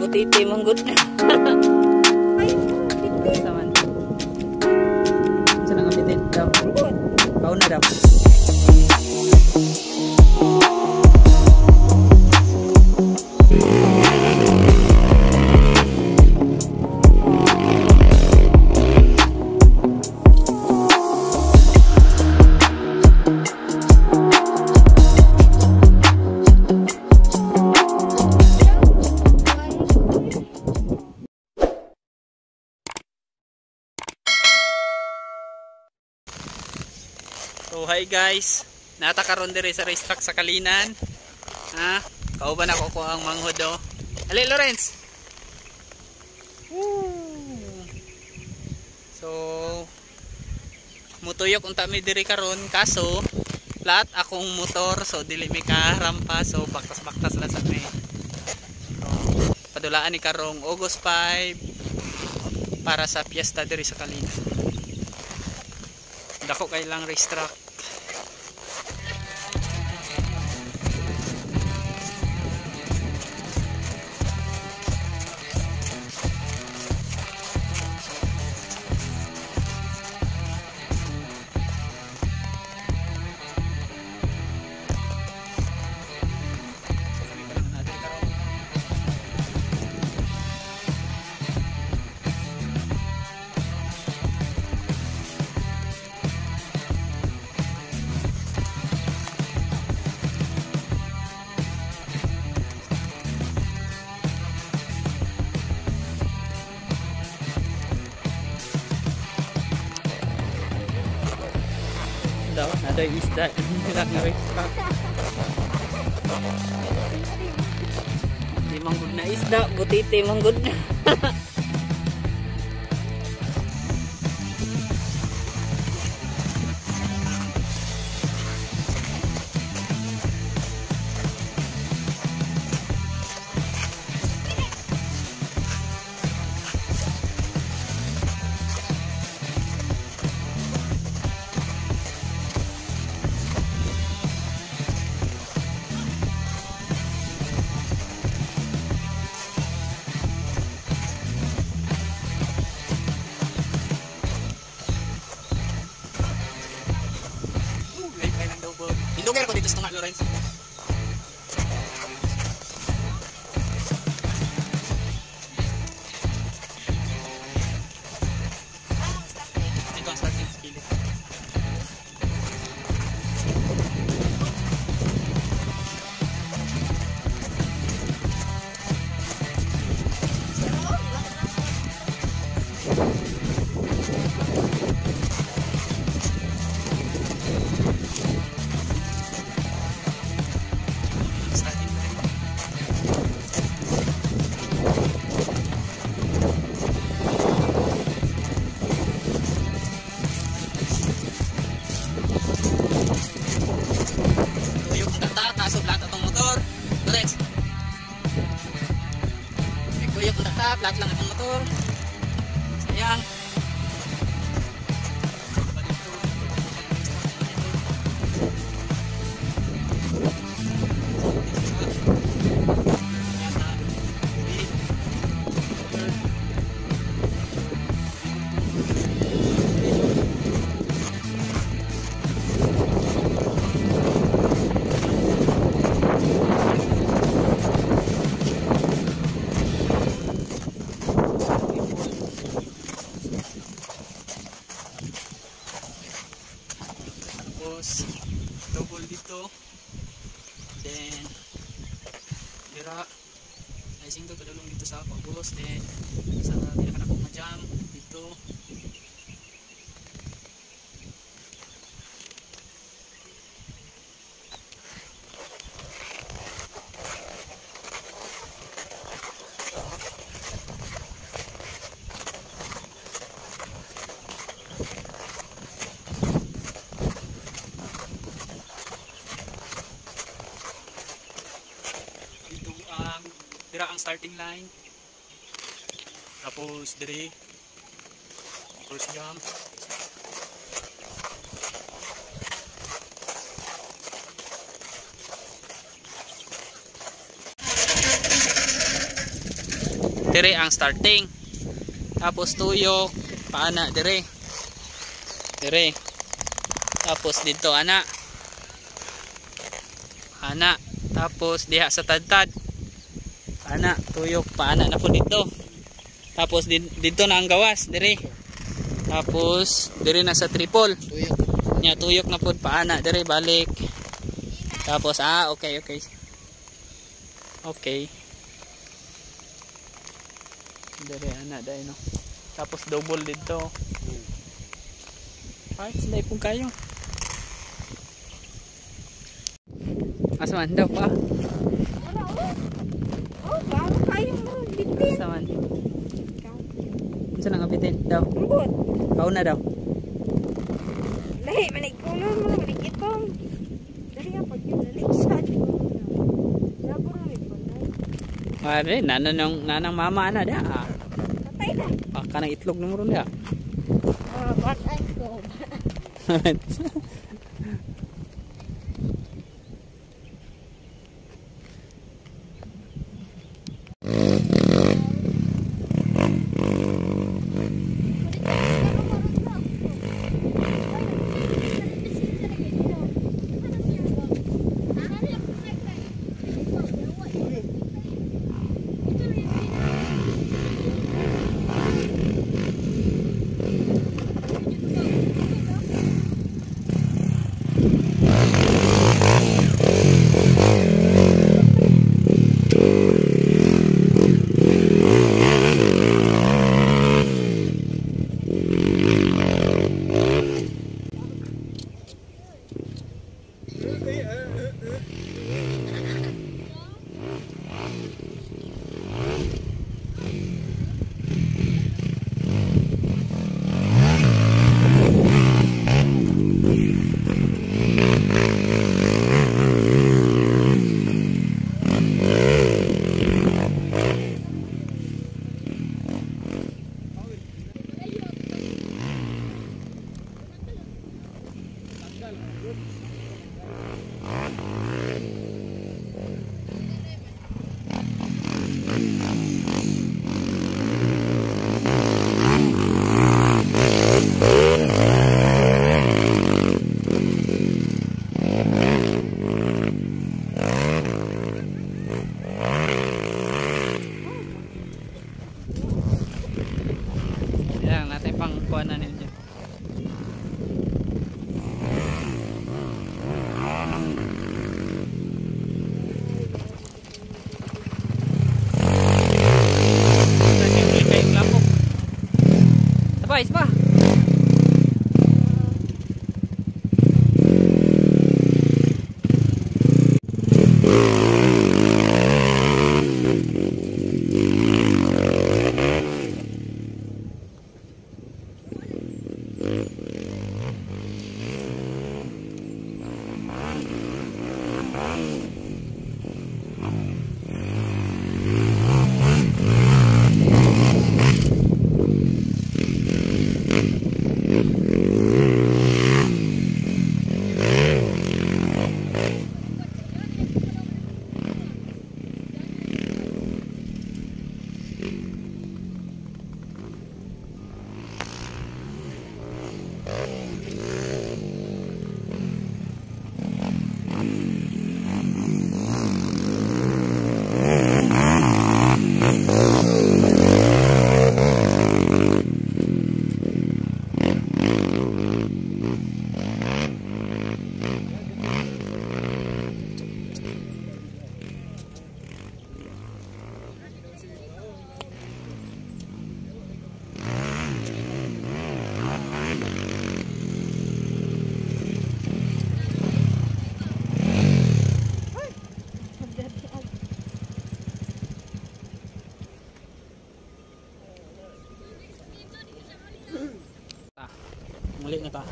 butiti mong good. Saman. Saan ang apitin daw? Pauna daw. So hi guys, natakaroon diri sa racetrack sa Kalinan. Ha? Kauban ako ko ang manghod do. Ali Lawrence. Woo! So mutuyok unta mi diri karon kaso flat akong motor so dili mi ka rampa so baktas-baktas lang sa mi. So, padulaan ni karong August 5 para sa piyesta diri sa Kalinan. Dako kay lang racetrack. Ada isda tidak nge-racetrack. Di manggod na isda, butiti manggod. Hindugay ko dito sa tunga, Lawrence. Ito ang starting skill. Flat lang itong motor. Sayang. Double dito, then dira icing to kadulong dito sa pagos, then sa pinaka akong majam dito. Dira ang starting line. Tapos dire first jump. dire ang starting. Tapos tuyok paana dire. Dire. Tapos dito ana. Ana. Tapos diha sa tadtad. Ana tuyok paana na po dito. Tapos dito na ang gawas dire. Tapos dire na sa triple. Nya tuyok na pud paana dire balik. Tapos okay. Okay. Dire ana dai no. Tapos double dito. Ay, silay pug kayo. Asaman daw pa. Oh, bago kayo mo bitin. Asaman. Unsa nang abitin daw? Ambot. Kau na daw. Lahi manig kulon mo manig itong. Dali ang pagkinaligsan. Sabor ni panay. Are nanang mama ana da. Patay na. Kanang itlog numero da. Patay ko. Yan natin pang kuanan ninyo. Sabay, pa. Muli na ta.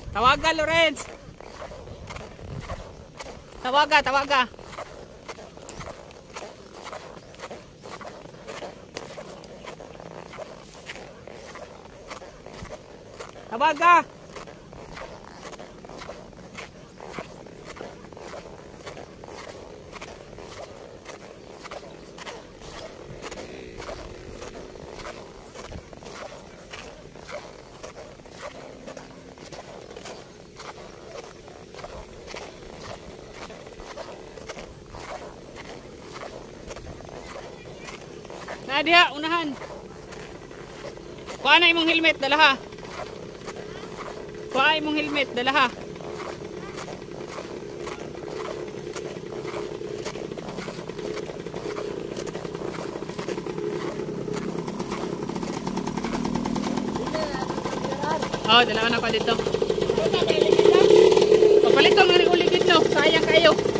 Tawaga, Lorenz. Tawaga, tawaga. Tawaga. Nadia, unahan. Kuha na imong helmet, dala ha. Kuha imong helmet, dala ha. Oh, dala na pa dito. Papalit ko nga ulit dito. Sayang kayo.